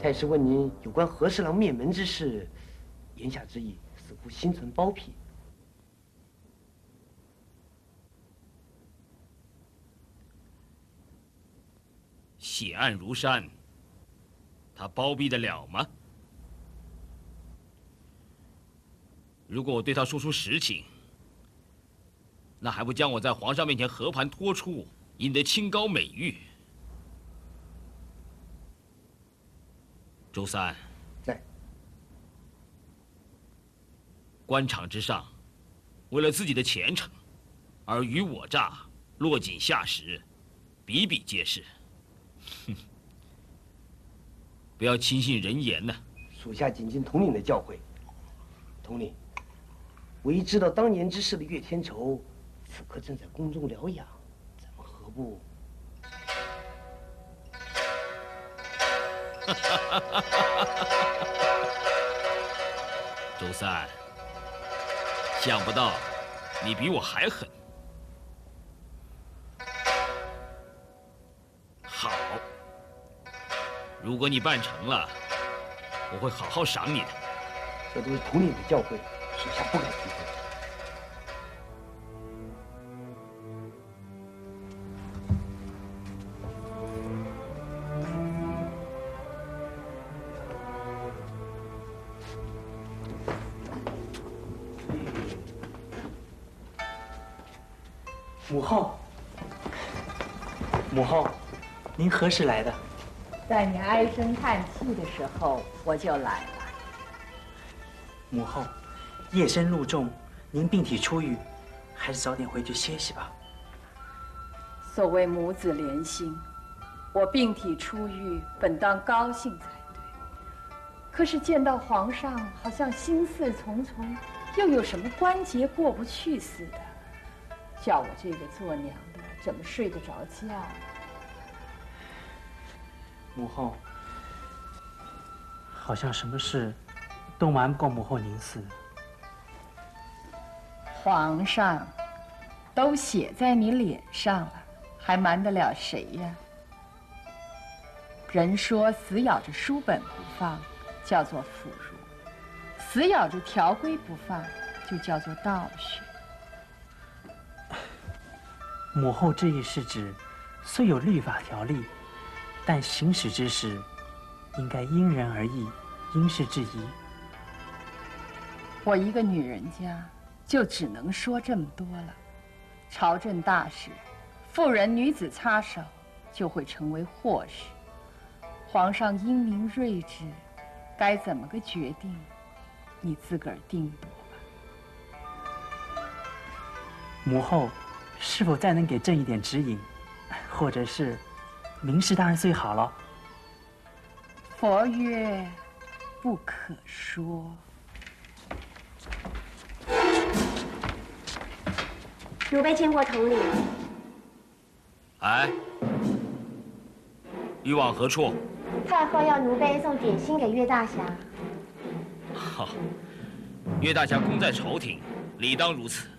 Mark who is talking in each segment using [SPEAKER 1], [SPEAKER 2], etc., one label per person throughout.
[SPEAKER 1] 太师问您有关和侍郎灭门之事，言下之意似乎心存包庇。
[SPEAKER 2] 血案如山，他包庇得了吗？如果我对他说出实情，那还不将我在皇上面前和盘托出，赢得清高美誉？周三，
[SPEAKER 1] 在。
[SPEAKER 2] 官场之上，为了自己的前程，尔虞我诈，落井下石，比比皆是。哼，不要轻信人言呐！
[SPEAKER 1] 属下谨记统领的教诲。统领，唯一知道当年之事的岳天仇，此刻正在宫中疗养，咱们何不？
[SPEAKER 2] 周三，想不到你比我还狠。好，如果你办成了，我会好好赏你的。
[SPEAKER 1] 这都是统领的教诲，属下不敢批评。
[SPEAKER 3] 母后，母后，您何时来的？
[SPEAKER 4] 在你唉声叹气的时候，我就来了。
[SPEAKER 3] 母后，夜深路重，您病体初愈，还是早点回去歇息吧。
[SPEAKER 4] 所谓母子连心，我病体初愈，本当高兴才对。可是见到皇上，好像心事重重，又有什么关节过不去似的。叫我这个做娘的怎么睡得着觉呢？
[SPEAKER 3] 母后，好像什么事都瞒不过母后您似的。
[SPEAKER 4] 皇上都写在你脸上了，还瞒得了谁呀？人说死咬着书本不放，叫做腐儒；死咬着条规不放，就叫做道学。
[SPEAKER 3] 母后之意是指，虽有律法条例，但行使之时，应该因人而异，因事制宜。
[SPEAKER 4] 我一个女人家，就只能说这么多了。朝政大事，妇人女子擦手，就会成为祸事。皇上英明睿智，该怎么个决定，你自个儿定夺吧。
[SPEAKER 3] 母后是否再能给朕一点指引，或者是明示大人最好了。
[SPEAKER 4] 佛曰：不可说。
[SPEAKER 5] 奴婢见过统领。
[SPEAKER 2] 哎，欲往何处？
[SPEAKER 5] 太后要奴婢送点心给岳大侠。
[SPEAKER 2] 好，岳大侠功在朝廷，理当如此。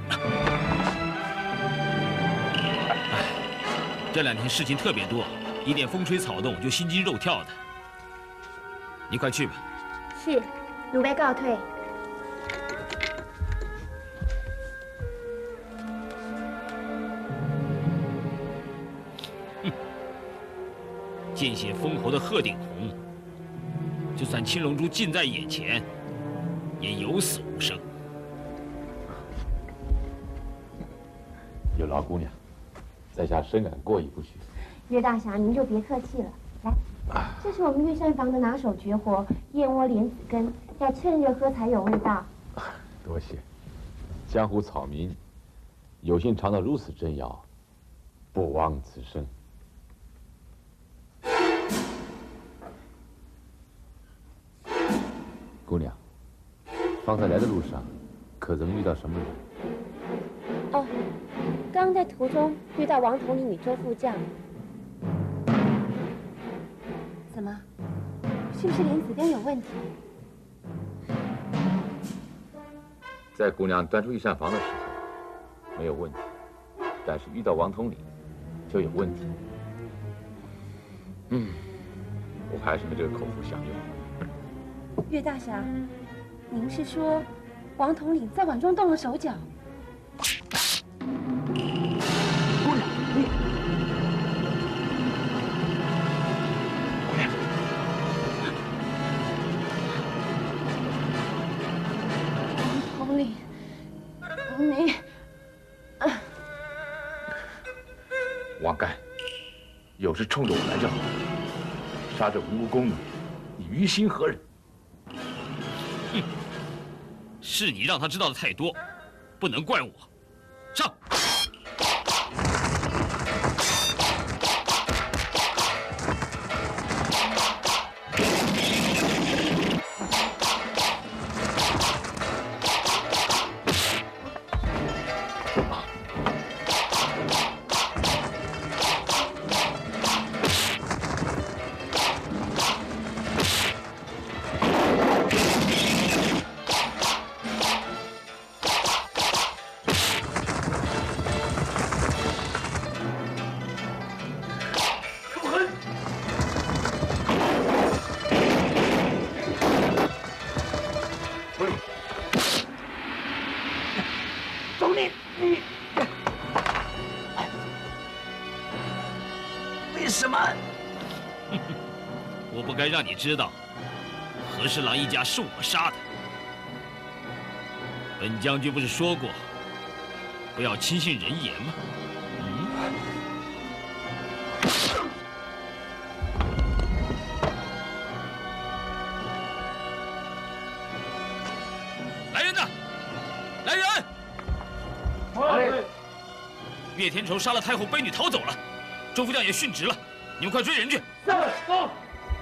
[SPEAKER 2] 哎，这2天事情特别多，一点风吹草动就心惊肉跳的。你快去吧。
[SPEAKER 5] 是，奴婢告退。
[SPEAKER 2] 见血封喉的鹤顶红，就算青龙珠近在眼前，也有死无生。
[SPEAKER 6] 有劳姑娘，在下深感过意不去。
[SPEAKER 5] 岳大侠，您就别客气了。来，这是我们岳膳房的拿手绝活——燕窝莲子羹，要趁热喝才有味道。
[SPEAKER 6] 多谢。江湖草民有幸尝到如此珍肴，不枉此生。姑娘，方才来的路上，可曾遇到什么人？
[SPEAKER 5] 哦，刚在途中遇到王统领与周副将。怎么？是不是莲子羹有问题？
[SPEAKER 6] 在姑娘端出御膳房的时候，没有问题，但是遇到王统领，就有问题。 我还是没这个口福享用。
[SPEAKER 5] 岳大侠，您是说王统领在碗中动了手脚？王统领，你
[SPEAKER 6] 王干，有事冲着我来就好，杀这无功的，你于心何忍？
[SPEAKER 2] 哼，是你让他知道的太多，不能怪我。上！我不该让你知道，和侍郎一家是我杀的。本将军不是说过，不要轻信人言吗？来人呐！来人！岳天仇杀了太后妃女逃走了，周副将也殉职了，你们快追人去！
[SPEAKER 1] 走。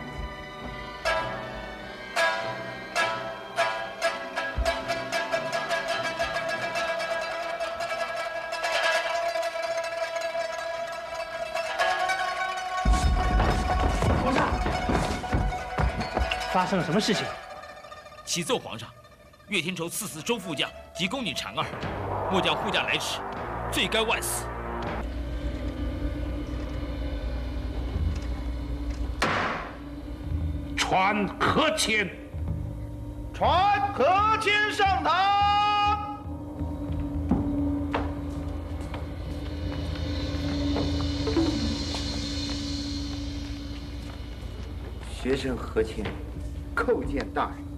[SPEAKER 3] 发生了什么事情？
[SPEAKER 2] 启奏皇上，岳天仇赐死周副将及宫女婵儿，末将护驾来迟，罪该万死。
[SPEAKER 7] 传何谦，
[SPEAKER 8] 传何谦上堂。
[SPEAKER 9] 学生何谦叩见大人。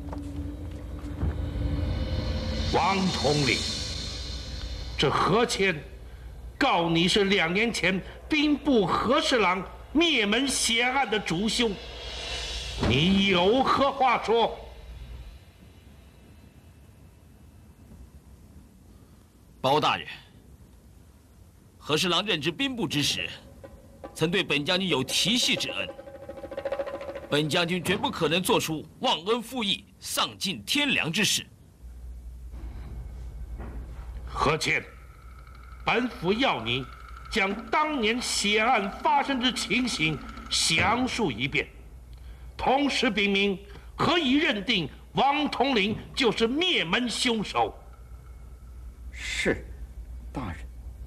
[SPEAKER 7] 王统领，这何谦告你是2年前兵部和侍郎灭门血案的主凶，你有何话说？
[SPEAKER 2] 包大人，和侍郎任职兵部之时，曾对本将军有提系之恩。本将军绝不可能做出忘恩负义、丧尽天良之事。
[SPEAKER 7] 何谦，本府要你将当年血案发生之情形详述一遍，同时禀明何以认定王统领就是灭门凶手。
[SPEAKER 9] 是，大人。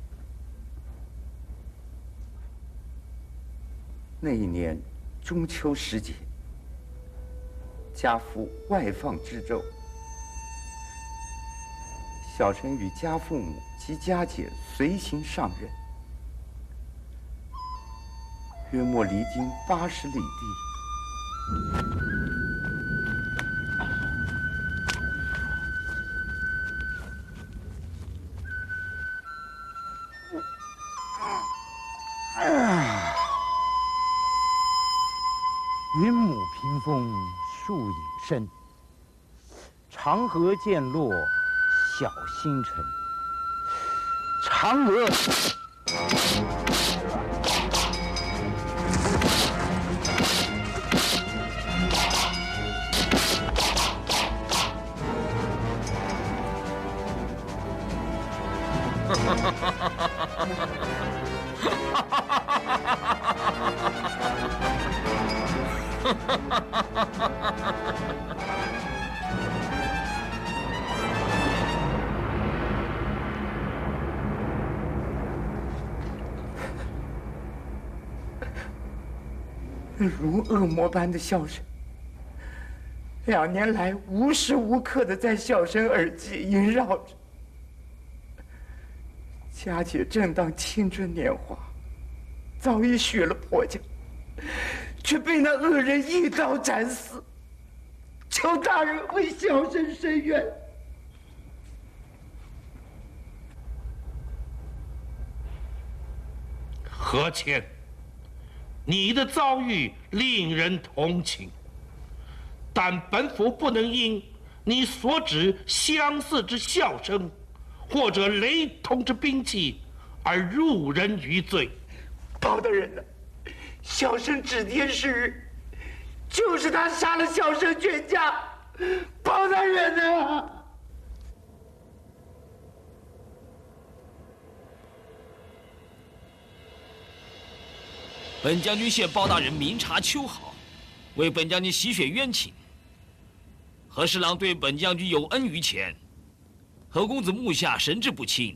[SPEAKER 9] 那一年中秋时节，家父外放知州，小臣与家父母及家姐随行上任，约莫离京80里地。
[SPEAKER 10] 云母屏风树影深，长河渐落晓星沉。嫦娥。
[SPEAKER 9] 如恶魔般的笑声。2年来无时无刻的在笑声耳际萦绕着。佳姐正当青春年华，早已许了婆家，却被那恶人一刀斩死。求大人为小生伸冤。
[SPEAKER 7] 何谦，你的遭遇令人同情，但本府不能因你所指相似之笑声，或者雷同之兵器，而入人于罪。
[SPEAKER 9] 包大人呢？小生指天誓日，就是他杀了小生全家。包大人呢？
[SPEAKER 2] 本将军谢包大人明察秋毫，为本将军洗雪冤情。何侍郎对本将军有恩于前，何公子目下神志不清，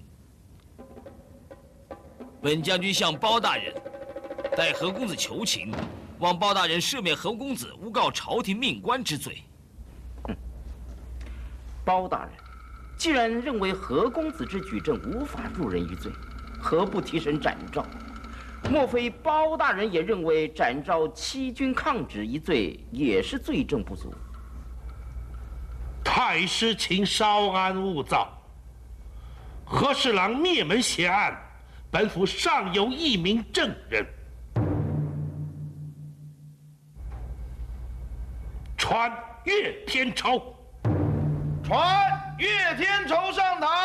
[SPEAKER 2] 本将军向包大人代何公子求情，望包大人赦免何公子诬告朝廷命官之罪。
[SPEAKER 10] 包大人，既然认为何公子之举证无法入人于罪，何不提审展昭？莫非包大人也认为展昭欺君抗旨一罪也是罪证不足？
[SPEAKER 7] 太师请稍安勿躁。何侍郎灭门血案，本府尚有一名证人。传岳天仇。
[SPEAKER 8] 传岳天仇上堂。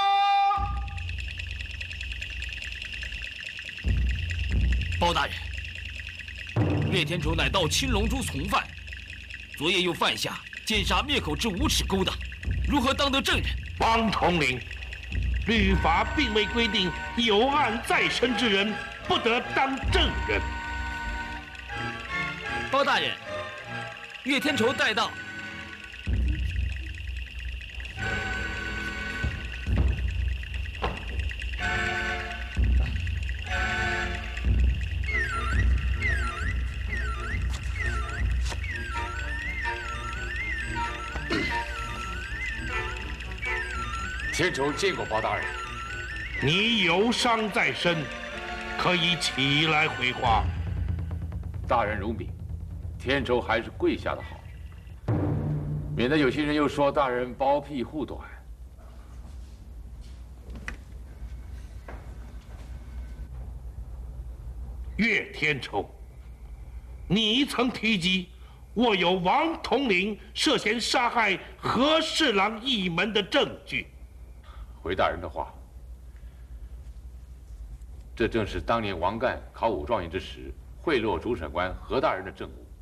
[SPEAKER 2] 包大人，岳天仇乃盗青龙珠从犯，昨夜又犯下奸杀灭口之无耻勾当，如何当得证人？
[SPEAKER 7] 王统领，律法并未规定有案在身之人不得当证人。
[SPEAKER 2] 包大人，岳天仇带到。
[SPEAKER 6] 天仇见过包大人。
[SPEAKER 7] 你有伤在身，可以起来回话。
[SPEAKER 6] 大人容禀，天仇还是跪下的好，免得有些人又说大人包庇护短。
[SPEAKER 7] 岳天仇，你曾提及我有王统领涉嫌杀害何侍郎一门的证据。
[SPEAKER 6] 回大人的话，这正是当年王干考武状元之时贿赂主审官何大人的证物。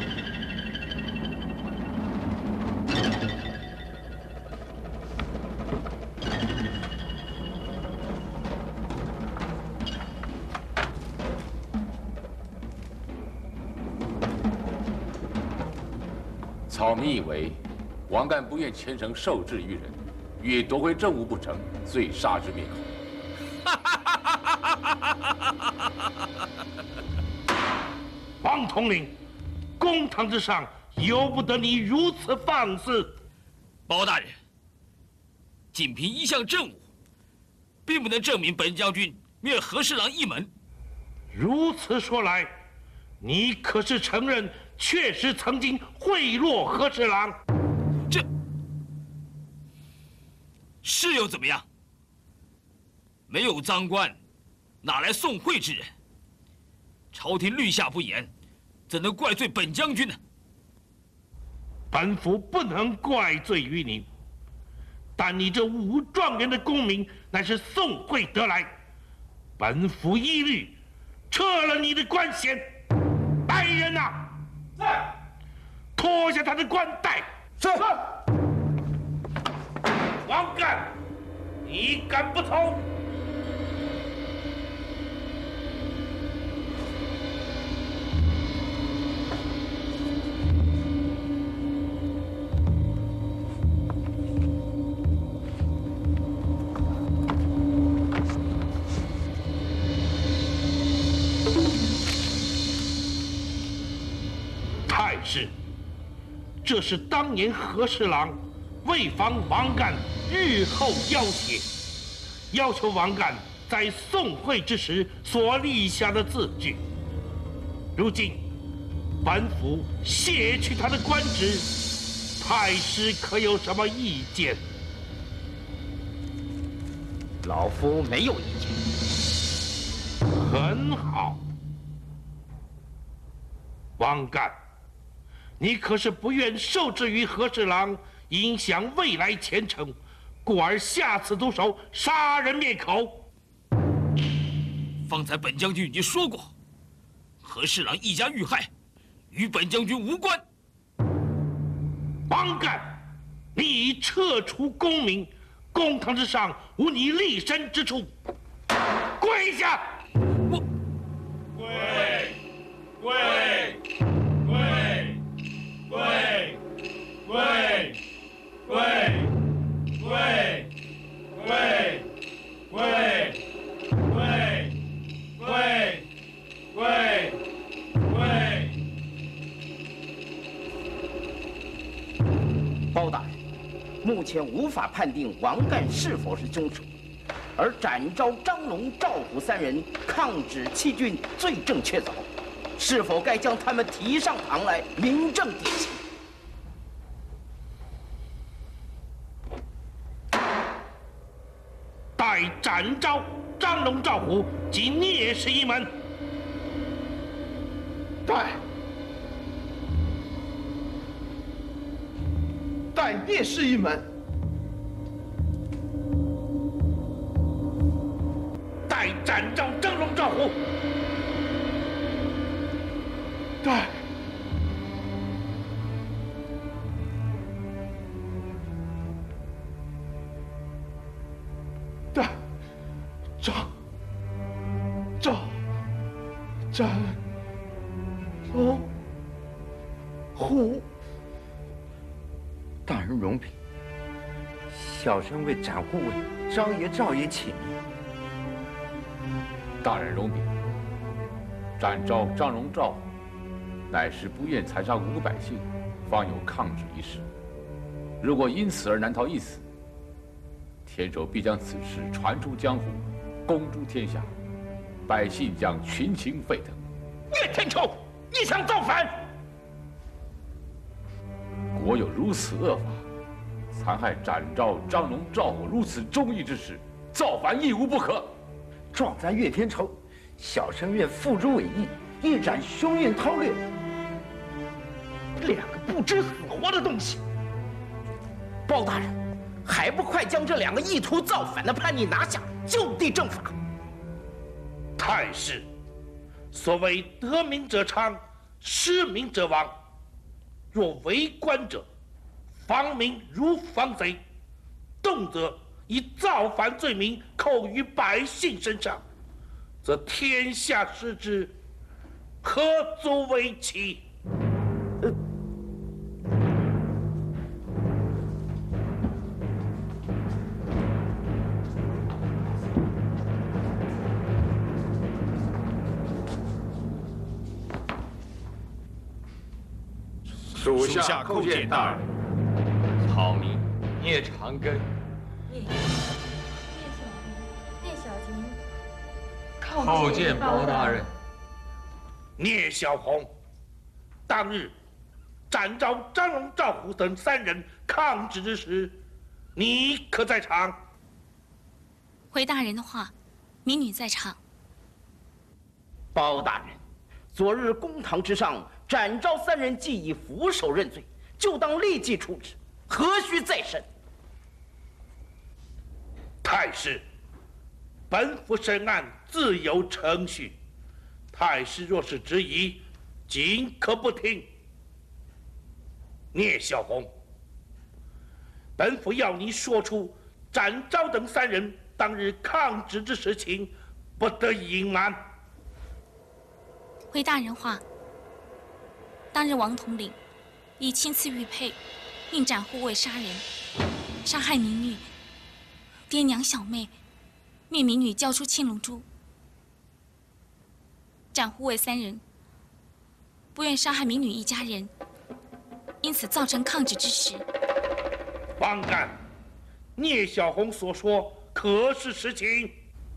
[SPEAKER 6] 草民以为，王干不愿虔诚受制于人，欲夺回证物不成，遂杀之灭口。
[SPEAKER 7] 王统领，公堂之上由不得你如此放肆。
[SPEAKER 2] 包大人，仅凭一项证物，并不能证明本将军灭何侍郎一门。
[SPEAKER 7] 如此说来，你可是承认确实曾经贿赂何侍郎？
[SPEAKER 2] 这是又怎么样？没有赃官，哪来送贿之人？朝廷律下不严，怎能怪罪本将军呢？
[SPEAKER 7] 本府不能怪罪于你，但你这武状元的功名乃是送贿得来，本府一律撤了你的官衔。来人呐！在，脱下他的冠带。
[SPEAKER 8] 是。
[SPEAKER 7] 王干，你敢不从？ 师，这是当年和事郎为防王干日后要挟，要求王干在送会之时所立下的字据。如今本府卸去他的官职，太师可有什么意见？
[SPEAKER 10] 老夫没有意见。
[SPEAKER 7] 很好，王干，你可是不愿受制于和事郎，影响未来前程，故而下此毒手，杀人灭口。
[SPEAKER 2] 方才本将军已经说过，和事郎一家遇害，与本将军无关。
[SPEAKER 7] 王干，你已撤除功名，公堂之上无你立身之处，跪下！
[SPEAKER 2] 我
[SPEAKER 8] 跪跪跪跪跪跪跪跪跪跪跪跪。
[SPEAKER 10] 包大人，目前无法判定王干是否是凶手，而展昭、张龙、赵虎三人抗旨欺君，罪证确凿，是否该将他们提上堂来，明正典刑？
[SPEAKER 7] 待展昭、张龙、赵虎及聂氏一门。
[SPEAKER 8] 待聂氏一门。
[SPEAKER 7] 待展昭、张龙、赵虎。
[SPEAKER 8] 待。待。展龙虎。
[SPEAKER 9] 大人容禀，小生为展护卫张爷、赵爷请命。
[SPEAKER 6] 大人容禀，展昭、张龙、赵虎，乃是不愿残杀无辜百姓，方有抗旨一事。如果因此而难逃一死，天手必将此事传出江湖，公诸天下，百姓将群情沸腾。
[SPEAKER 10] 岳天仇，你想造反？
[SPEAKER 6] 国有如此恶法，残害展昭、张龙、赵虎如此忠义之士，造反亦无不可。
[SPEAKER 9] 壮哉岳天仇，小生愿付诸伟业，一展凶运韬略。
[SPEAKER 10] 两个不知死活的东西！包大人，还不快将这两个意图造反的叛逆拿下，就地正法！
[SPEAKER 7] 太师，所谓得民者昌，失民者亡。若为官者，防民如防贼，动辄以造反罪名扣于百姓身上，则天下失之，何足为奇？
[SPEAKER 8] 属下叩见大人。草民聂长庚。
[SPEAKER 5] 聂小婷。
[SPEAKER 8] 叩见包大人。
[SPEAKER 7] 聂小红，当日展昭、张龙、赵虎等三人抗旨之时，你可在场？
[SPEAKER 11] 回大人的话，民女在场。
[SPEAKER 10] 包大人，昨日公堂之上，展昭三人既已俯首认罪，就当立即处置，何须再审？
[SPEAKER 7] 太师，本府审案自有程序，太师若是质疑，尽可不听。聂小红，本府要你说出展昭等三人当日抗旨之实情，不得隐瞒。
[SPEAKER 11] 回大人话，当日王统领以亲赐玉佩，命展护卫杀人，杀害民女，爹娘小妹，命民女交出青龙珠。展护卫三人不愿杀害民女一家人， 因此造成抗旨之时。
[SPEAKER 7] 方干，聂小红所说可是实情？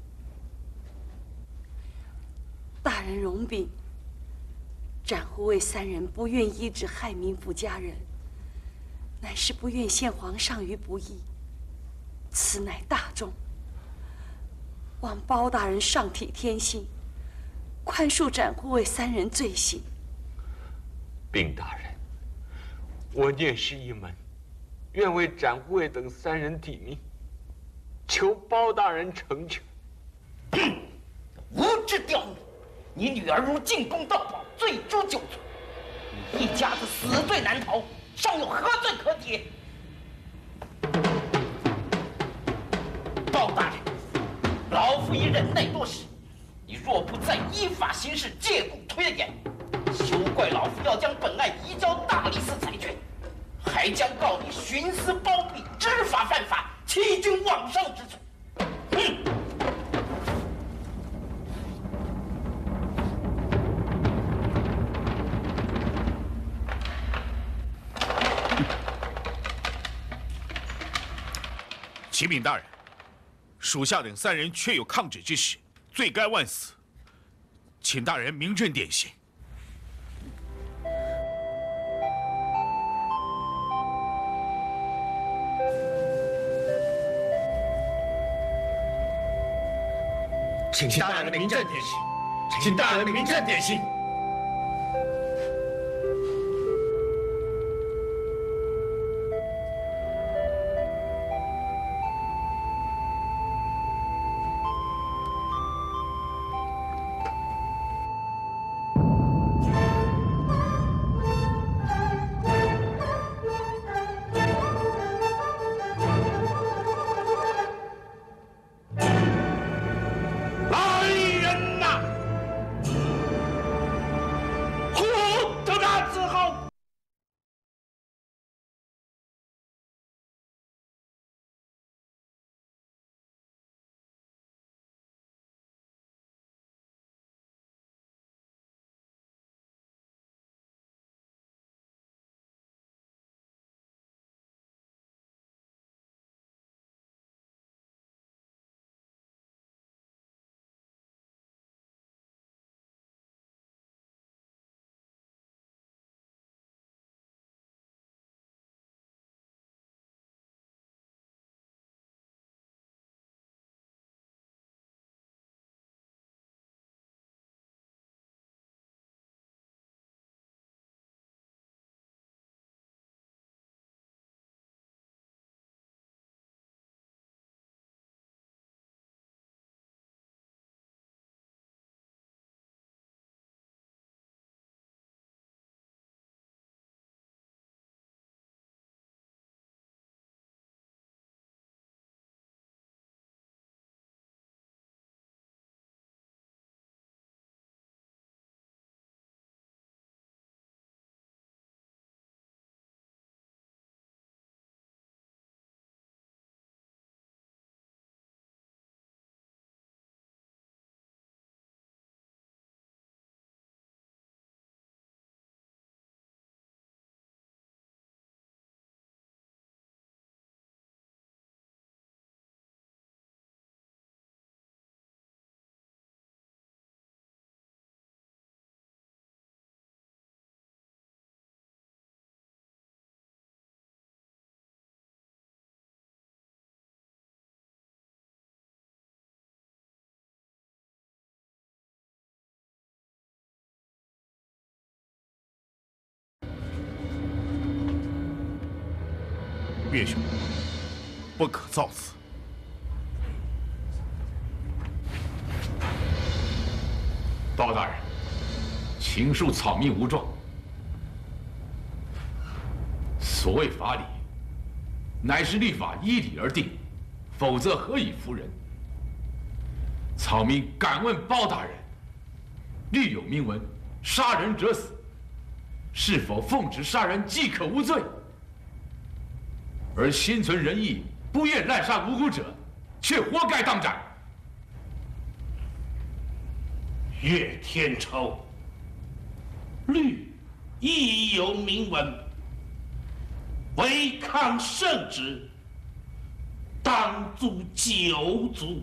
[SPEAKER 12] 大人容禀，展护卫3人不愿医治害民妇家人，乃是不愿陷皇上于不义，此乃大众。望包大人上体天心，宽恕展护卫3人罪行。
[SPEAKER 8] 禀大人，我聂氏一门愿为展护卫等3人抵命，求包大人成全。
[SPEAKER 10] 无知刁民！你女儿如进宫盗宝，罪诛9族，你一家子死罪难逃，尚有何罪可抵？包大人，老夫已忍耐多时，你若不再依法行事，借故推延，休怪老夫要将本案移交大理寺裁决，还将告你徇私包庇、知法犯法、欺君罔上之罪。
[SPEAKER 13] 启禀大人，属下等3人确有抗旨之实，罪该万死，请大人明正典刑。
[SPEAKER 8] 请大人明正典刑，请大人明正典刑。
[SPEAKER 13] 岳兄，不可造次。
[SPEAKER 6] 包大人，情恕草民无状。所谓法理，乃是律法依理而定，否则何以服人？草民敢问包大人，律有明文，杀人者死，是否奉旨杀人即可无罪？而心存仁义，不愿滥杀无辜者，却活该当斩。
[SPEAKER 7] 岳天仇，律亦有明文， 违抗圣旨，当诛9族。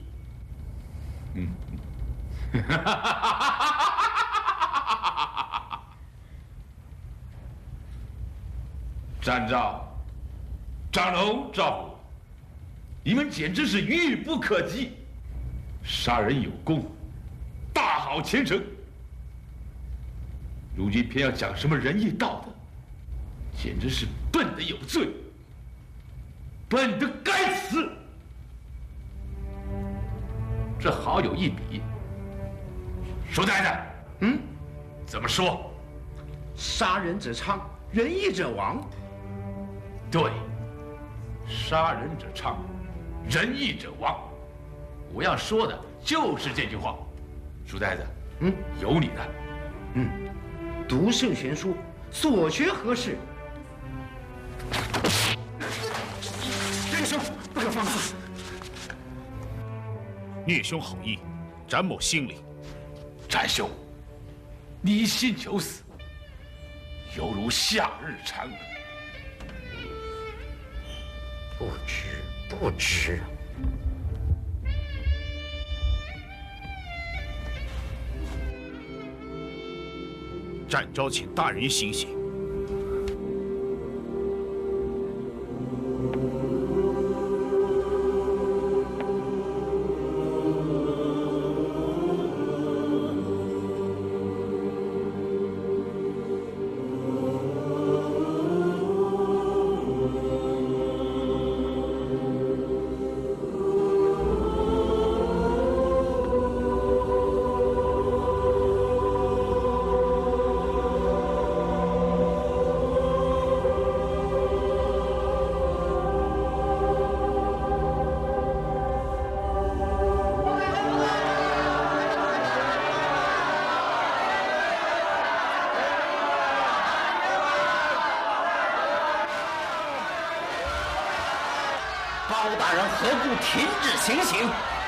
[SPEAKER 6] 展昭、张龙、赵虎，你们简直是愚不可及！杀人有功，大好前程。如今偏要讲什么仁义道德，简直是笨得有罪，笨得该死。这好有一比。书呆子，怎么说？
[SPEAKER 9] 杀人者昌，仁义者亡。
[SPEAKER 6] 对，杀人者昌，仁义者亡。我要说的就是这句话。书呆子，有你的。
[SPEAKER 9] 读圣贤书，所学何事？弟兄，不可放肆！
[SPEAKER 13] 聂兄好意，展某心领。
[SPEAKER 6] 展兄，你一心求死，犹如夏日蝉蚊。
[SPEAKER 9] 不知。
[SPEAKER 13] 展昭请大人行刑。
[SPEAKER 10] 包大人何故停止行刑？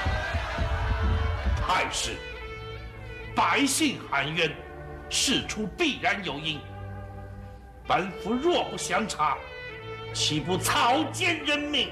[SPEAKER 7] 太师，百姓喊冤，事出必然有因。本府若不详查，岂不草菅人命？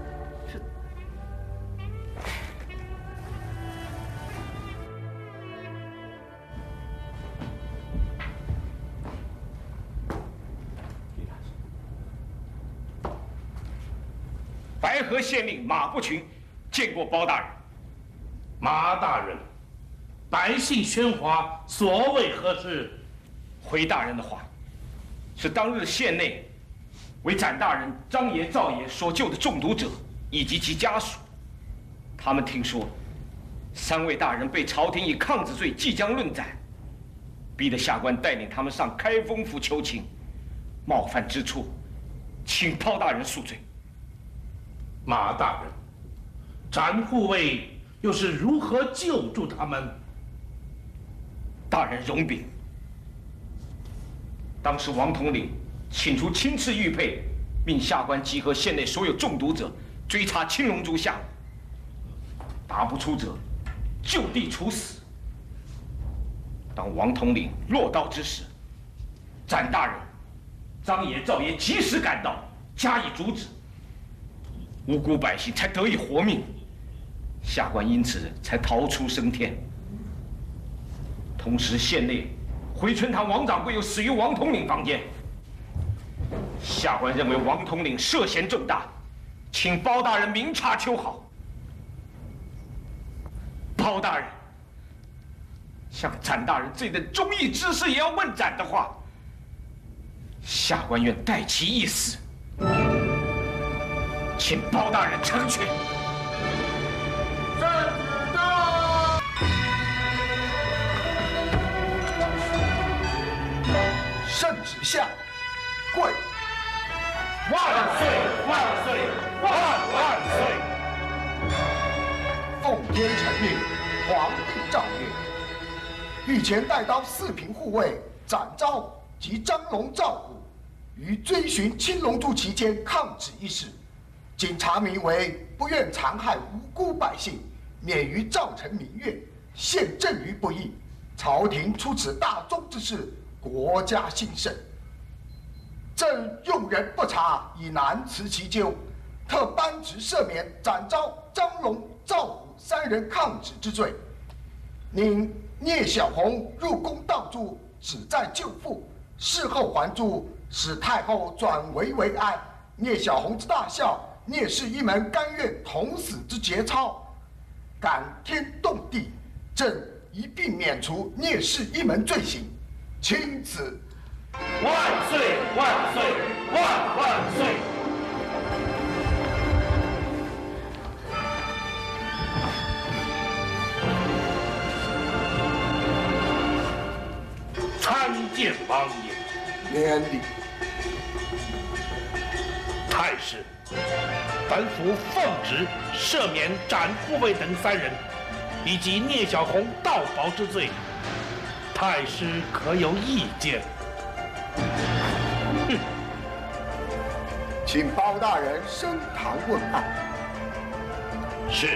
[SPEAKER 2] 白河县令马不群见过包大人。
[SPEAKER 7] 马大人，百姓喧哗，所谓何事？
[SPEAKER 2] 回大人的话，是当日县内为展大人张爷、赵爷所救的中毒者以及其家属，他们听说3位大人被朝廷以抗旨罪即将论斩，逼得下官带领他们上开封府求情，冒犯之处，请包大人恕罪。
[SPEAKER 7] 马大人，展护卫又是如何救助他们？
[SPEAKER 2] 大人容禀，当时王统领请出亲赐玉佩，命下官集合县内所有中毒者，追查青龙珠下落，答不出者就地处死。当王统领落刀之时，展大人、张爷、赵爷及时赶到，加以阻止，无辜百姓才得以活命，下官因此才逃出升天。同时，县内回春堂王掌柜又死于王统领房间，下官认为王统领涉嫌重大，请包大人明察秋毫。包大人，像展大人这等忠义之士也要问斩的话，下官愿代其一死，请包大人成全。
[SPEAKER 14] 圣旨下，跪！
[SPEAKER 7] 万岁！万岁！万岁！
[SPEAKER 14] 奉天承运，皇帝诏曰：御前带刀4品护卫展昭及张龙、赵虎，于追寻青龙珠期间抗旨一事，经查明为不愿残害无辜百姓，免于造成民怨，陷朕于不义。朝廷出此大忠之事，国家兴盛。 朕用人不察，以难辞其咎，特颁职赦免展昭、张龙、赵虎3人抗旨之罪，宁聂小红入宫盗珠，旨在救父，事后还珠，使太后转危为安。聂小红之大孝，聂氏一门甘愿同死之节操，感天动地，朕一并免除聂氏一门罪行，钦此。
[SPEAKER 7] 万岁！万岁！万岁！参见王爷。
[SPEAKER 14] 免礼。
[SPEAKER 7] 太师，本府奉旨赦免展护卫等3人，以及聂小红盗宝之罪。太师可有意见？
[SPEAKER 14] 哼！请包大人升堂问案。
[SPEAKER 7] 是。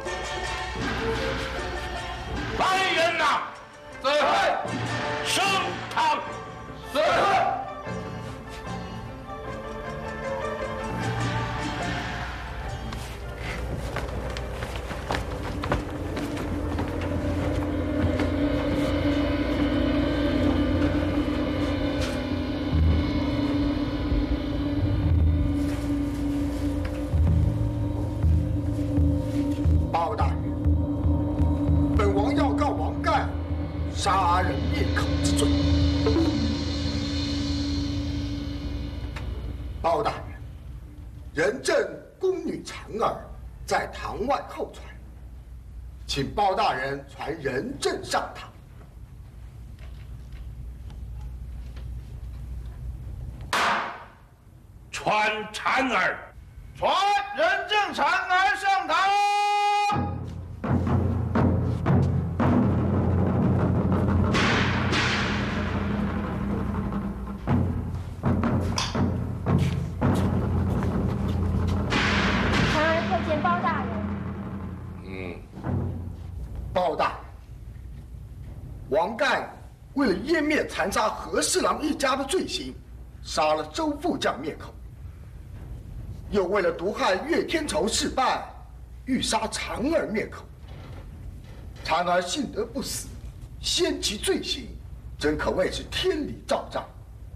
[SPEAKER 7] 来人呐！
[SPEAKER 14] 在。
[SPEAKER 7] 升堂。
[SPEAKER 14] 在。包大人，本王要告王干杀人灭口之罪。包大人，仁政宫女婵儿在堂外候传，请包大人传仁政上堂。
[SPEAKER 7] 传婵儿，
[SPEAKER 15] 传仁政婵儿上堂。
[SPEAKER 5] 包大人，
[SPEAKER 14] 包大人，王干为了湮灭残杀和侍郎一家的罪行，杀了周副将灭口，又为了毒害岳天仇事败，欲杀婵儿灭口。婵儿幸得不死，掀其罪行，真可谓是天理昭彰。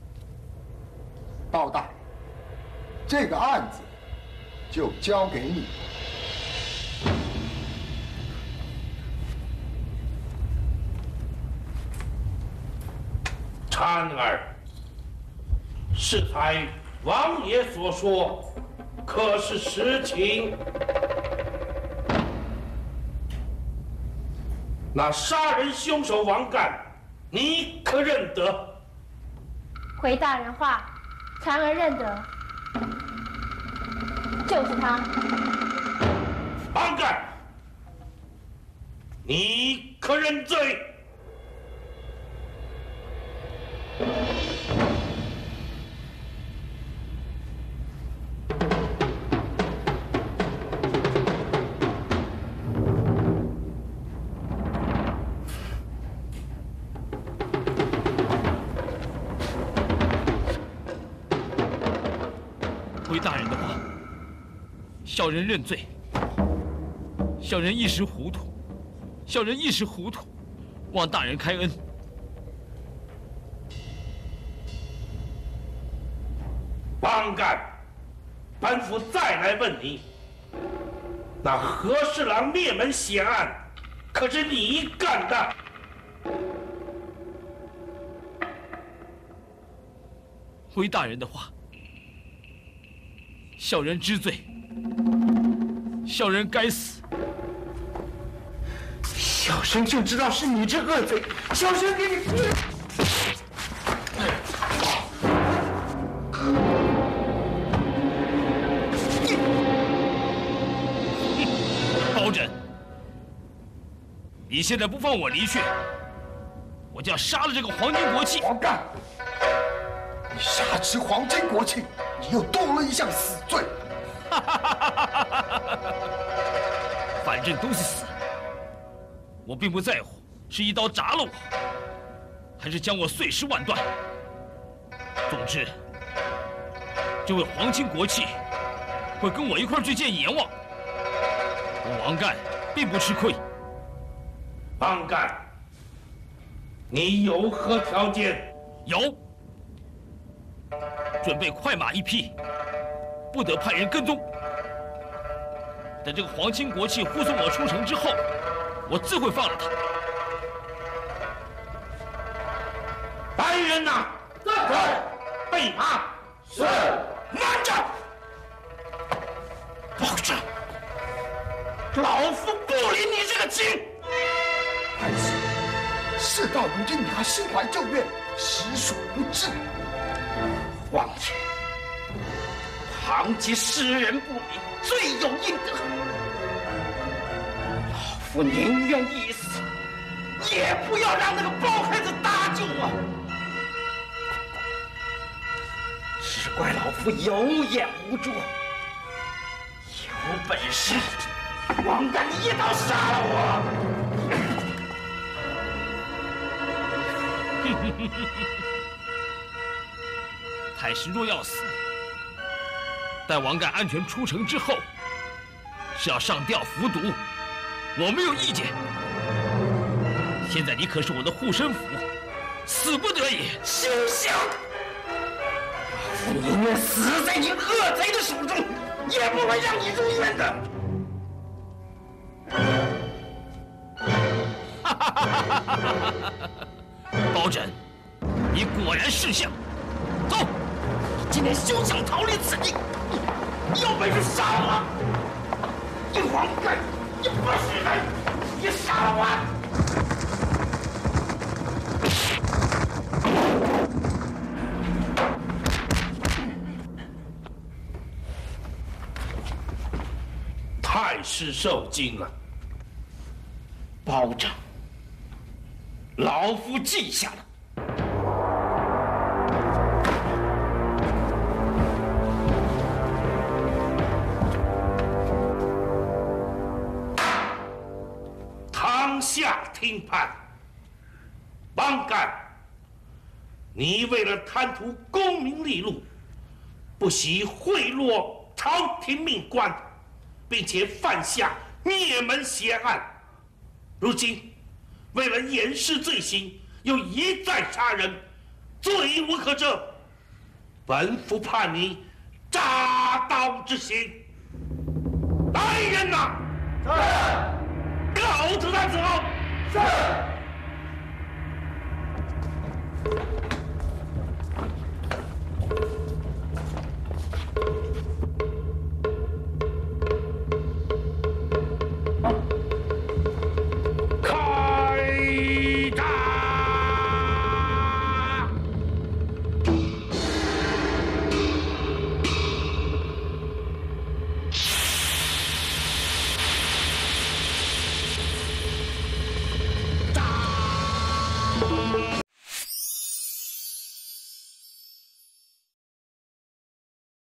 [SPEAKER 14] 包大人，这个案子就交给你。
[SPEAKER 7] 婵儿，适才王爷所说，可是实情？那杀人凶手王干，你可认得？
[SPEAKER 5] 回大人话，婵儿认得，就是他。
[SPEAKER 7] 王干，你可认罪？
[SPEAKER 2] 回大人的话，小人认罪。小人一时糊涂，小人一时糊涂，望大人开恩。
[SPEAKER 7] 王干，本府再来问你，那和侍郎灭门血案，可是你干的？
[SPEAKER 2] 回大人的话，小人知罪，小人该死。
[SPEAKER 9] 小生就知道是你这恶贼，小生给你！
[SPEAKER 2] 包拯，你现在不放我离去，我就要杀了这个皇亲国戚！
[SPEAKER 14] 王干，你杀持皇亲国戚，你又多了一项死罪。
[SPEAKER 2] 反正都是死，我并不在乎是一刀铡了我，还是将我碎尸万段。总之， 这位皇亲国戚会跟我一块儿去见阎王，我王干并不吃亏。
[SPEAKER 7] 王干，你有何条件？
[SPEAKER 2] 有，准备快马一匹，不得派人跟踪。等这个皇亲国戚护送我出城之后，我自会放了他。
[SPEAKER 7] 来人呐！在，备马。是。慢着！保证，老夫不领你这个情。
[SPEAKER 14] 太师，事到如今，你还心怀旧怨，实属不智。
[SPEAKER 10] 皇爷，旁及世人不明，罪有应得。老夫宁愿一死，也不要让那个包孩子搭救我。只怪老夫有眼无珠，有本事，王干你一刀杀了我！
[SPEAKER 2] 太师若要死，待王干安全出城之后，是要上吊服毒，我没有意见。现在你可是我的护身符，死不得已。
[SPEAKER 10] 休想！我宁愿死在你恶贼的手中，也不会让你如愿的。
[SPEAKER 2] 包拯，你果然识相。走，
[SPEAKER 10] 今天休想逃离此地！你有本事杀我！你王干，你不是人！你杀了我！
[SPEAKER 7] 太师受惊了。
[SPEAKER 10] 包拯，老夫记下了。
[SPEAKER 7] 当下听判。王干，你为了贪图功名利禄，不惜贿赂朝廷命官，并且犯下灭门血案。如今为了掩饰罪行，又一再杀人，罪无可赦。本府判你铡刀之刑。来人呐！是。老子来走。是。